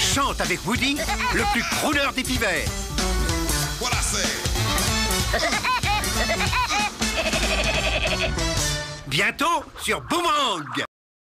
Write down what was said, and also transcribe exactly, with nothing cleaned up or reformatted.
Chante avec Woody, le plus crooner des pivers. What I say. Bientôt sur Boomerang.